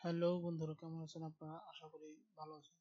Hello বন্ধুরা, কেমন আছেন আপনারা? আশা করি ভালো আছেন।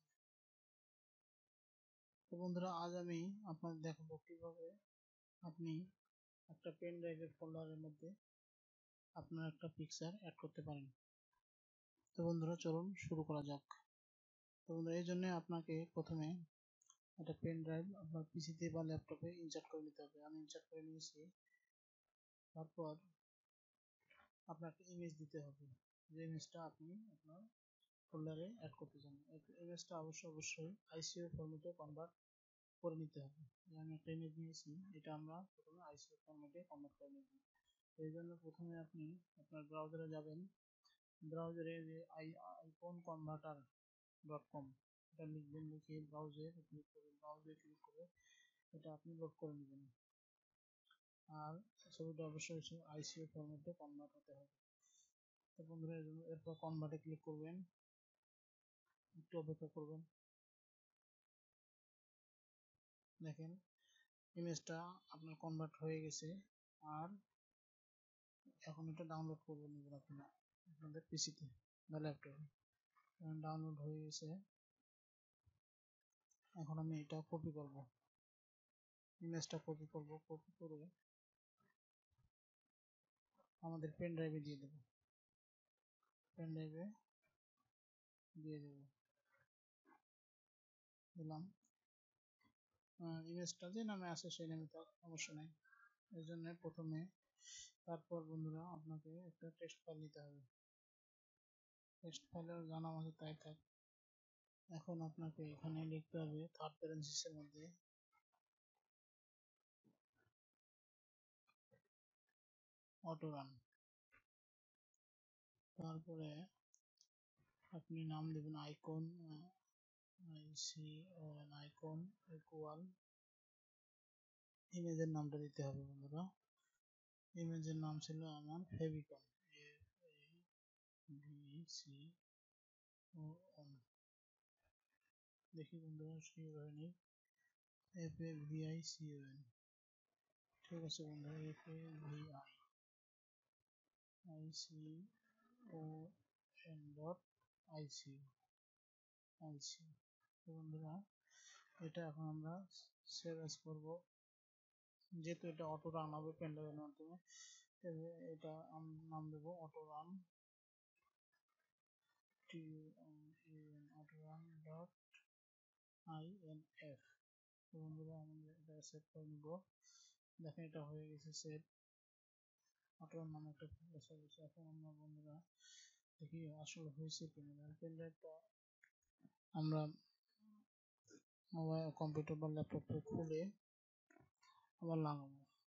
তো বন্ধুরা, আজ আমি আপনাদের দেখাবো কিভাবে আপনি একটা পেন ড্রাইভের ফোল্ডারের মধ্যে আপনার একটা পিকচার অ্যাড করতে পারেন। তো বন্ধুরা, চলুন শুরু করা যাক। তো বন্ধুরা, এই জন্য আপনাকে প্রথমে একটা পেন ড্রাইভ আপনার পিসিতে বা ল্যাপটপে ইনসার্ট করে নিতে হবে। আমি ইনসার্ট করে নিয়েছি। তারপর আপনাকে ইমেজ দিতে হবে, যে ইমেজটা আপনি আপনার ফোল্ডারে অ্যাড করতে চান। এই ইমেজটা অবশ্যই আইসিও ফরম্যাটে কনভার্ট করে নিতে হবে। আমি একটা ইমেজ নিয়েছি, এটা আমরা প্রথমে আইসিও ফরম্যাটে কনভার্ট করে নেব। এই জন্য প্রথমে আপনি আপনার ব্রাউজারে যাবেন। ব্রাউজারে যে আইকন কনভার্টার .com এটা লিখবেন, লিখে ব্রাউজে ক্লিক করবেন। ব্রাউজে ক্লিক করে এটা আপনি লোড করে নেবেন। আর ছবিটা অবশ্যই আইসিও ফরম্যাটে কনভার্ট হতে হবে। তো বন্ধুরা, এরপর কনভার্টে ক্লিক করবেন, একটু অপেক্ষা করবেন। দেখেন ইমেজটা আপনার কনভার্ট হয়ে গেছে। আর এখন এটা ডাউনলোড করে নেবেন আপনাদের পিসিতে বা ল্যাপটপে। ডাউনলোড হয়ে গেছে। এখন আমি এটা কপি করব, ইমেজটা কপি করব। কপি করে আমাদের পেন ড্রাইভে দিয়ে দেব। পেন ড্রাইভে দিয়ে দিলাম। ইমেজটা যে নামে আছে সেই নামে তো সমস্যা নাই। এই জন্য প্রথমে তারপর বন্ধুরা আপনাকে একটা টেক্সট ফাইল নিতে হবে। টেক্সট ফাইলের যা নাম আছে তাই থাক। এখন আপনাকে এখানে লিখতে হবে থার্ড প্যারেনথিসিসের মধ্যে অটো রান। তারপরে আপনি নাম দেবেন আইকন, আইকন ইকুয়াল ইমেজের নামটা দিতে হবে। বন্ধুরা, ইমেজের নাম ছিল আমার ফেভিকন, FAVICON। দেখি বন্ধুরা, FAVICON। ঠিক আছে বন্ধুরা, FAVICON.ICO। বন্ধুরা, এটা এখন আমরা সেভ এজ করব। যেহেতু এটা অটো রান হবে পেন ড্রাইভের মাধ্যমে, এটা নাম দেব অটো রান, autoRun.inf। বন্ধুরা, আমাদের এটা সেভ করে নিব। দেখেন এটা হয়ে গেছে সেভ। অটো নামে একটা ফোল্ডার আছে। এখন আমরা বন্ধুরা দেখি আসলে হয়েছে কিনা। পেন ড্রাইভটা আমরা মোবাইল, কম্পিউটার বা ল্যাপটপে খুলে আবার লাগাবো।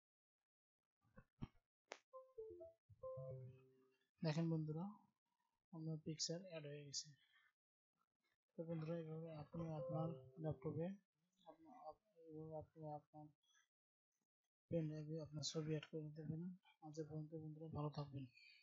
দেখেন বন্ধুরা, আপনার পিকচার অ্যাড হয়ে গেছে। তো বন্ধুরা, এইভাবে আপনি আপনার ল্যাপটপে আপনার পেন ড্রাইভে আপনার ছবি অ্যাড করে নিতে পারেন। আজ পর্যন্ত বন্ধুরা, ভালো থাকবেন।